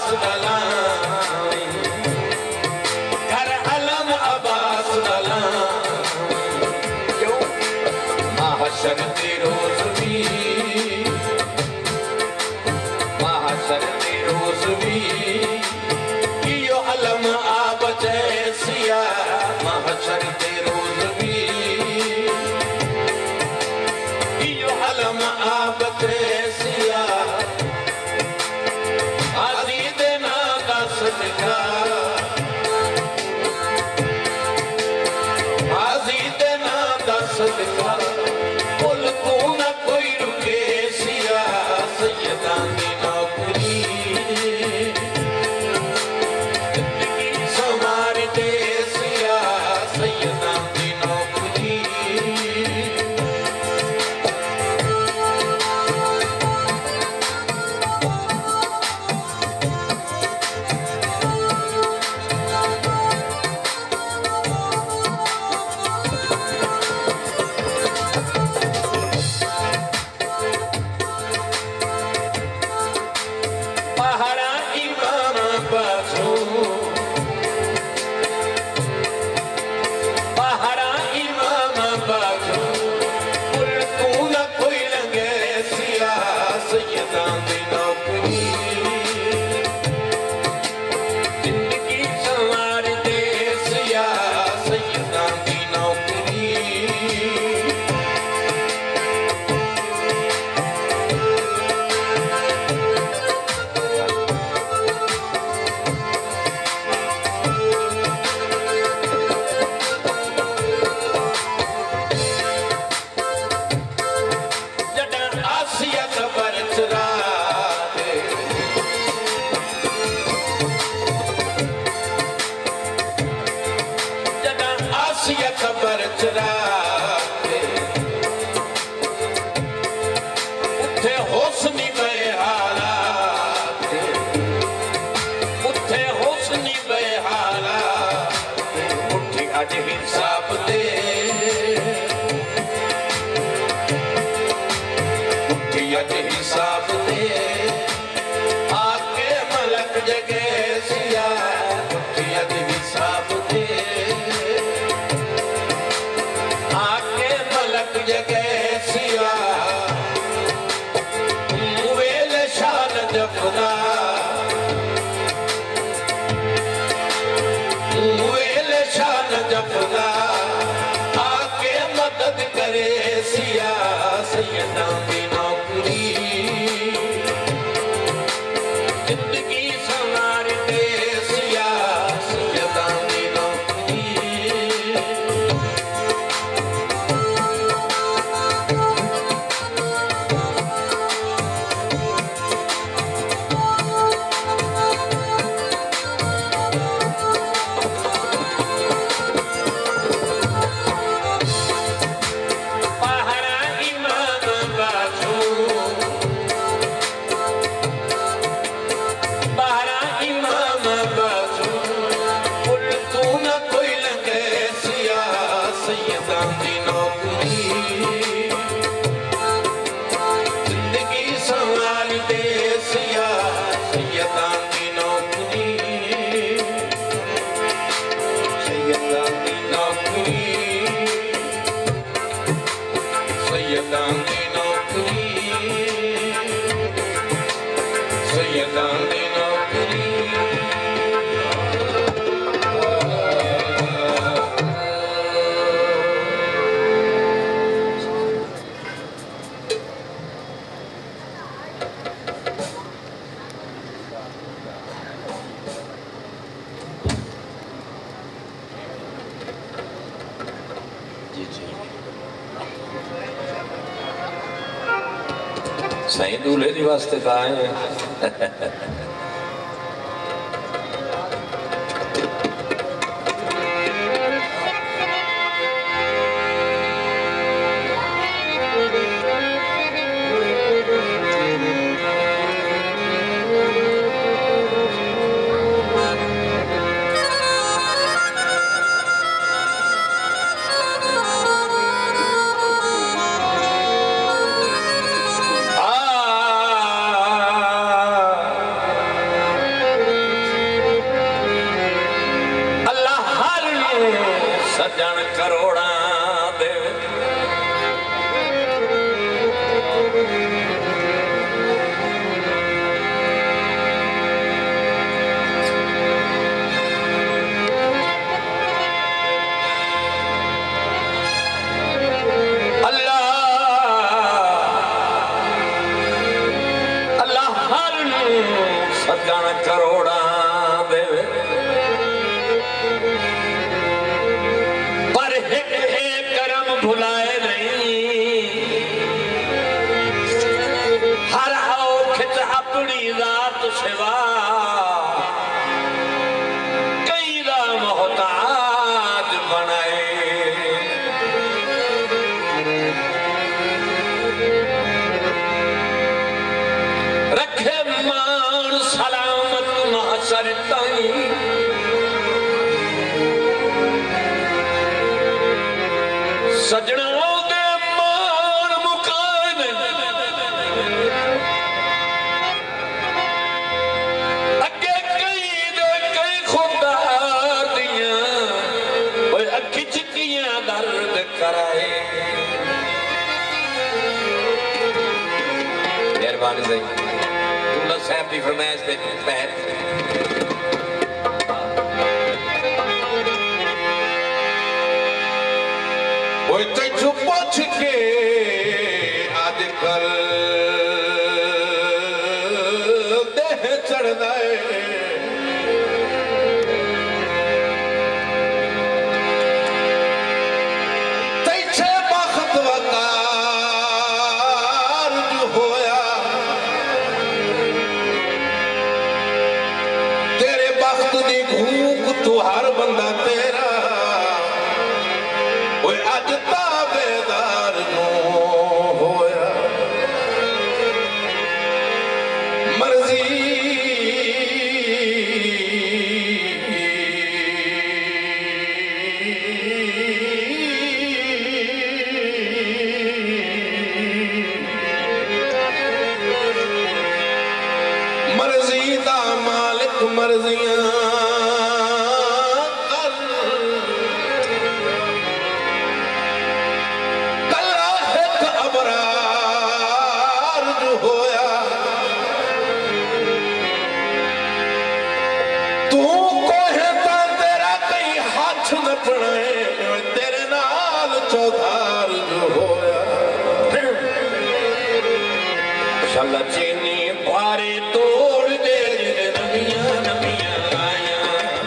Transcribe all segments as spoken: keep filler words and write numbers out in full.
सही दूल्हे जी वास्ते कहा है। कण करोड़ा देवे पर एक एक करम भुलाए नहीं हर आओ खिच अपनी जात सिवा कई दा मोहताज बनाए रखे मान सलामत महशर ताई सजनों दे मान मुकान अगे कई दे कई खुदा दियां ओए अखी चिकियां दर्द कराए मेहरबानी सही तुल्ला साहब की फरमाइश दे तहत तेजू पुछ के अज कल देह चढ़दा है तैछे बख्त वकार जो होया तेरे बख्त दी भूख तू हर बंदा तेरा अज ताबेदार नो होया मर्जी मर्जी दा मालिक मर्जियां तेरे नाल चौधार जो होया शाला चीनी पारे तोड़ दे नवियां नवियां आया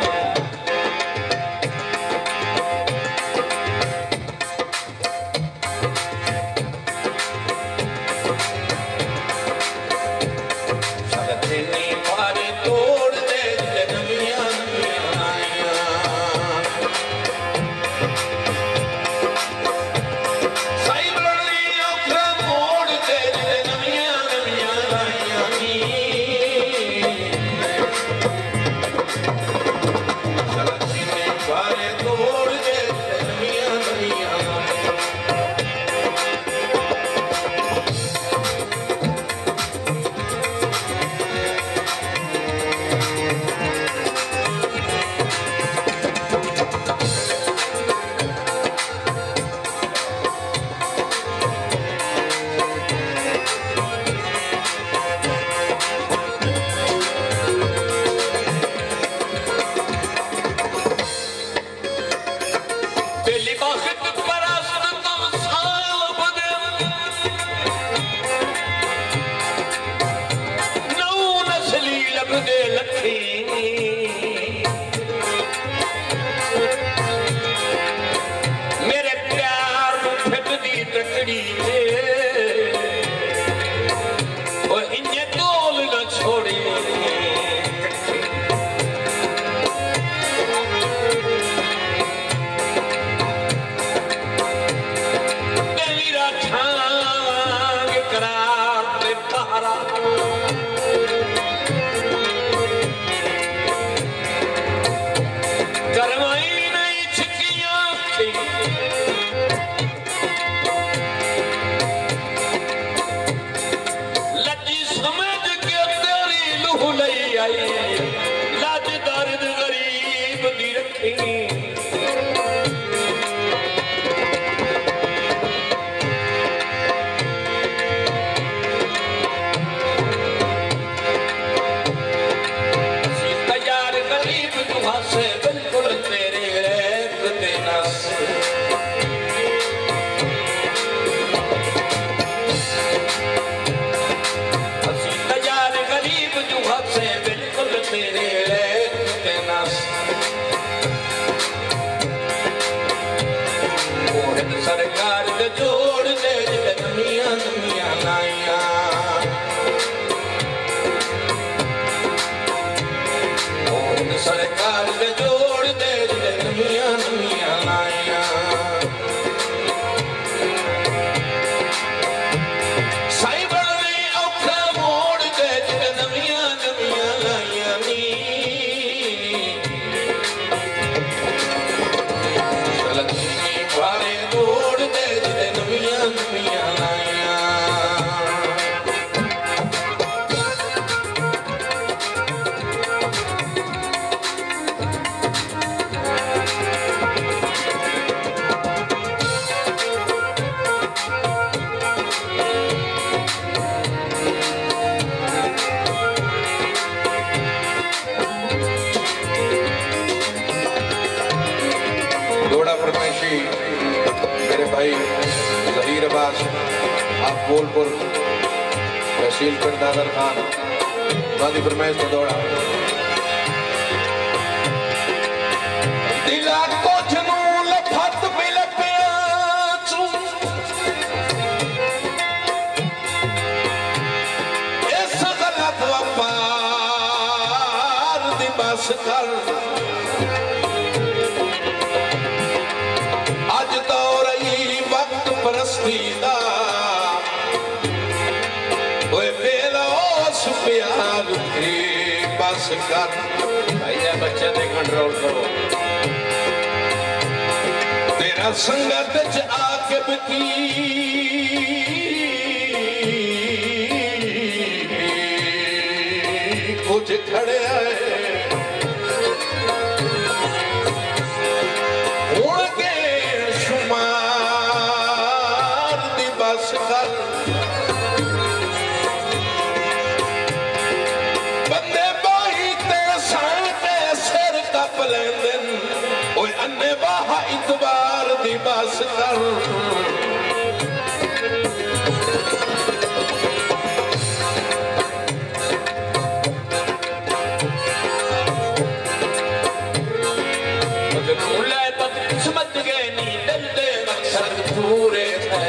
शाला चीनी पारे तोड़ दे नवियां नवियां आया मेरे प्यार फिकदी तकड़ी और इन्हें तोल न छोड़ी मेरा छांग करार पे पहरा करवाई नहीं छिकियां लजी समझ के तेरी लूह लई आई लज दर्द गरीब दी रखी तैयार गरीब तुहा से बिल्कुल तेरे गैर देना तैयार गरीब जुहा से बिल्कुल सरकार दे जोड़ दे नवियां नवियां लाइया साई बड़े औखा मोड़ दे नवियां नवियां लाइया नी सलनी बारे जोड़ दे नवियां नवियां लाइया मेरे भाई जहीर अब्बास आप बोलपुर तहसील पिंड दादर खान गांधी फरमाइश में दौड़ा दिला कुछ नू लफत भी लपिया चू इस गलत वपार दी बस कर परस्ती दा ओए बेला उस प्यार की बस कर भैया बच्चे ते कंट्रोल करो तेरा संगत च आके बकी कुछ खड़े आए बंदे बाही ते साइते सिर कप लेंदे ओए अन्ने बाहा इतबार दी बस कर मुल्ला बदकिस्मत गए नी दिल दे मकसद पूरे थे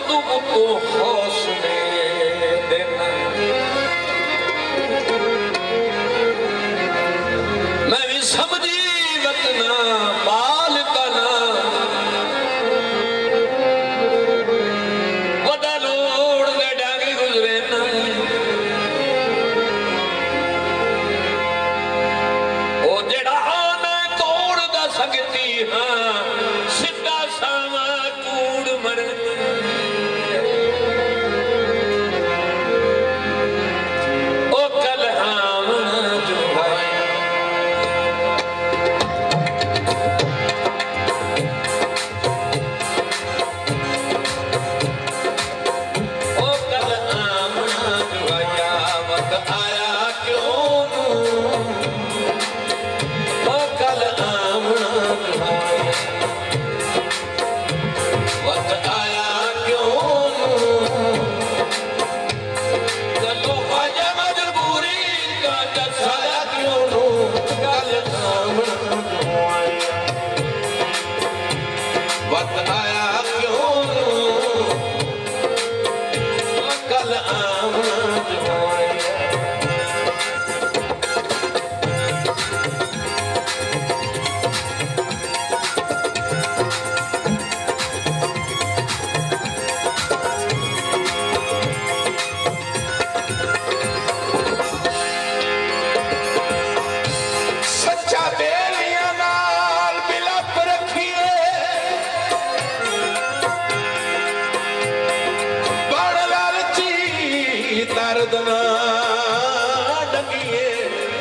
तुम तो हौसले देना मैं भी समझी वतना बाल कना वदा लोड़ ने डांगी गुजरे ना ओ जेड़ा आना तोड़ दा सकती हाँ सिद्धा सावा कूड़ मरन ओ कल आमना जो ओ कल आमना जो आया वक्त आया क्यों ओ कल आमना जो आया वक्त आया क्यों चलो आजा मजबूरी का दसाया क्यों कल आमना जो आया वक्त आया क्यों कल आमना जो आया सच्चा बेलियां नाल बिलप रखिए बड़ लालची दर्द ना डंगिए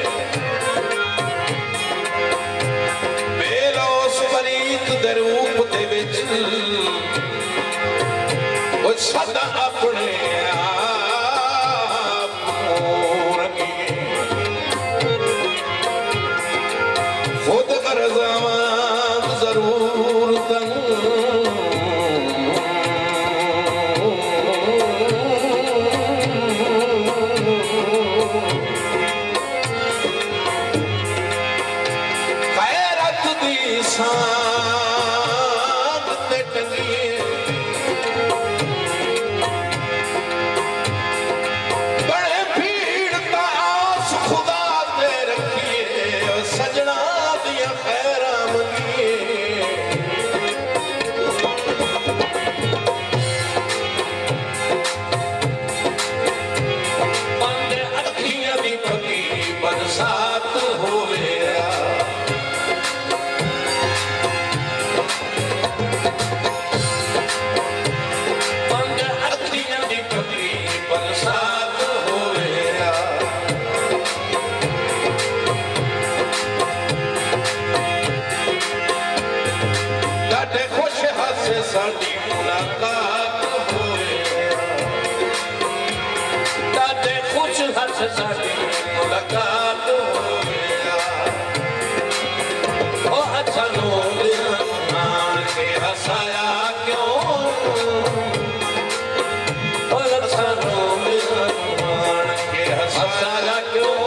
बेलोस परीत दे रूप दे विच ओ सदा अपने आप को रखिए खुद गरज़ावां ज़रूरतन गैरत दी सांग ते टंगिए बड़े भीड़ दा आस खुदा ते रखिए ओ सजना दिया खैरा मंगिए बंद अखियां दी पकी बरसात होवे बंद अखियां दी पकी बरसात होवे डाटे खुश हासे साडी मुलाकात होवे डाटे खुश हासे साडी मुलाकात होवे ओ अच्छा लोग मान के हंसाया क्यों ओ अच्छा लोग मान के हंसाया क्यों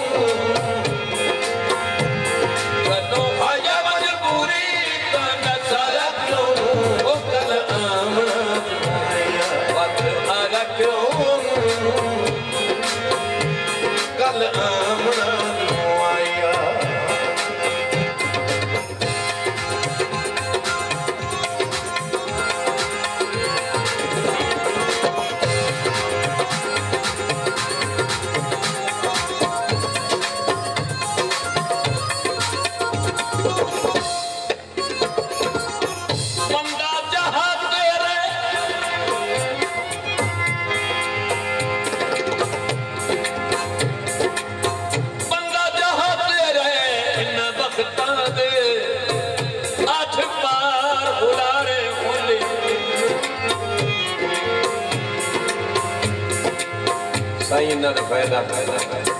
कनो आया मजबूरी का नसाया क्यों ओ कल आमना जो आया वक्त आया क्यों कल आमना जो आया बंदा जहां तेरे बंदा जहां तेरे इन वक्तां दे अठ पार बुलारे होले साईं इन्हां दा फायदा फायदा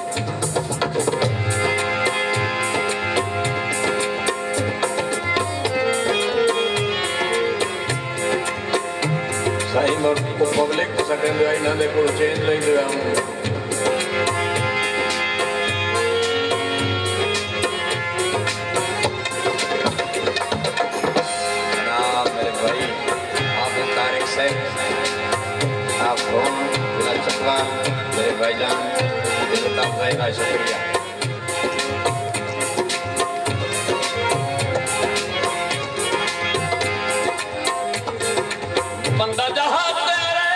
साईं और पब्लिक सकंदे इन्हां दे कोल चेंज लैंदे आऊं जनाब मेरे भाई आप तारिक साहब इंतहा शुक्रिया। बंदा जहां तेरे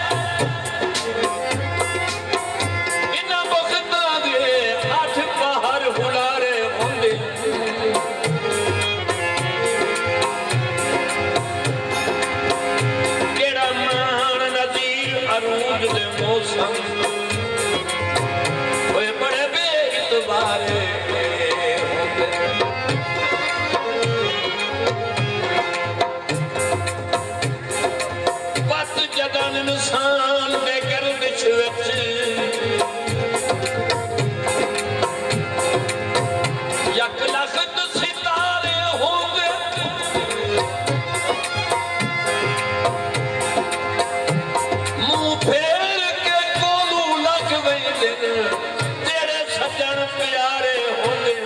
इन्हां बख्तां दे अठ पहाड़ हुलारे होंदे केड़ा मान नज़ीर अरूज दे मौसम ओए बड़े बेइतबारे इंसान दे गर्दिश विच यक लखत सितारे होंदे मुंह फेर के कोलू लग वेंदे जेड़े सज्जन प्यारे होंदे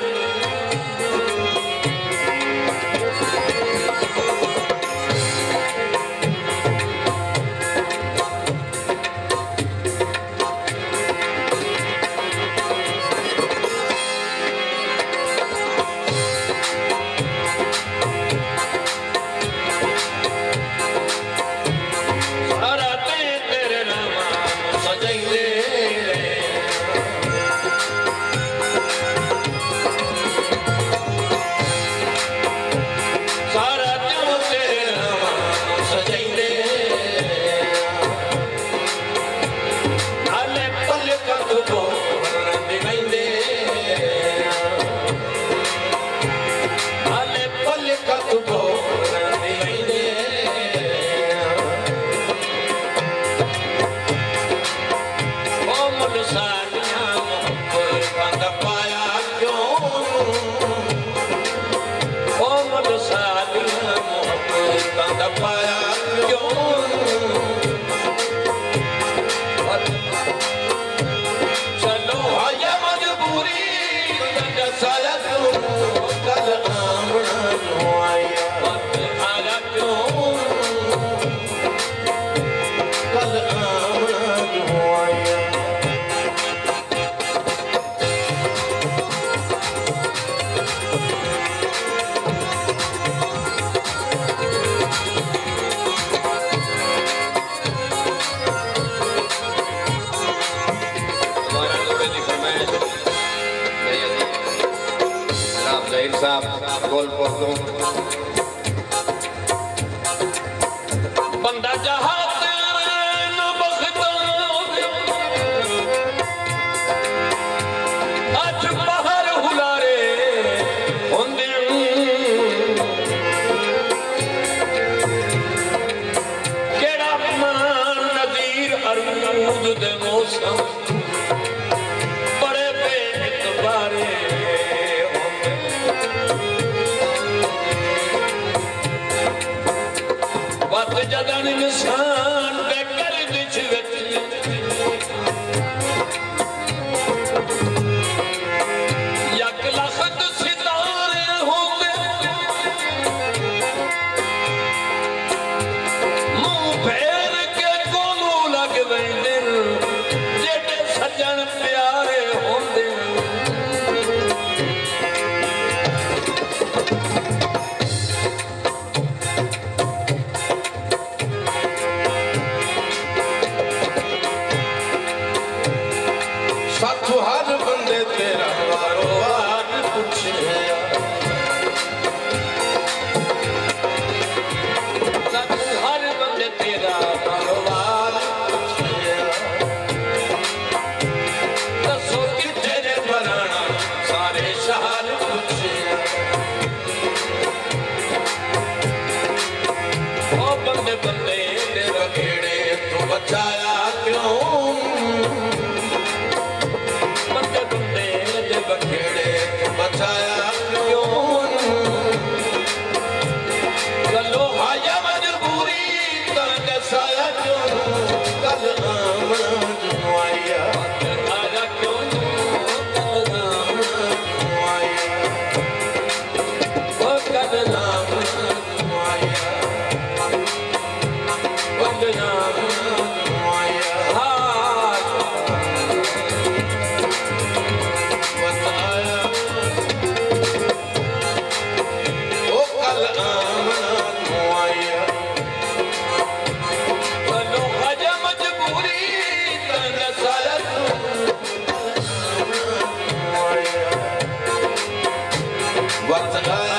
बंदा जहां तेरे न बख्तां दे अठ पहाड़ हुलारे होंदे केड़ा मान नज़ीर अरूज दे मौसम बड़े बेइतबारे जदन इंसान दे गर्दिश विच वरत गाया